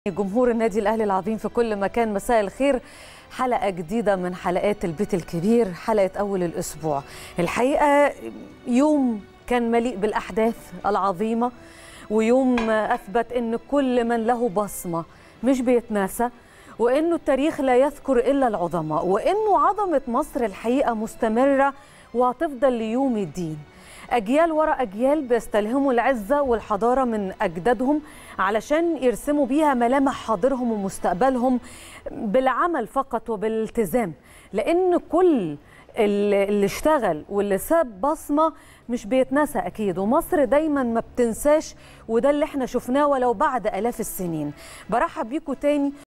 جمهور النادي الأهلي العظيم في كل مكان، مساء الخير. حلقة جديدة من حلقات البيت الكبير، حلقة أول الأسبوع. الحقيقة يوم كان مليء بالأحداث العظيمة، ويوم أثبت أن كل من له بصمة مش بيتناسى، وأنه التاريخ لا يذكر إلا العظماء، وأنه عظمة مصر الحقيقة مستمرة وهتفضل ليوم الدين. أجيال وراء أجيال بيستلهموا العزة والحضارة من أجدادهم علشان يرسموا بيها ملامح حاضرهم ومستقبلهم بالعمل فقط وبالالتزام، لأن كل اللي اشتغل واللي ساب بصمة مش بيتنسى أكيد، ومصر دايما ما بتنساش، وده اللي احنا شفناه ولو بعد آلاف السنين. برحب بيكم تاني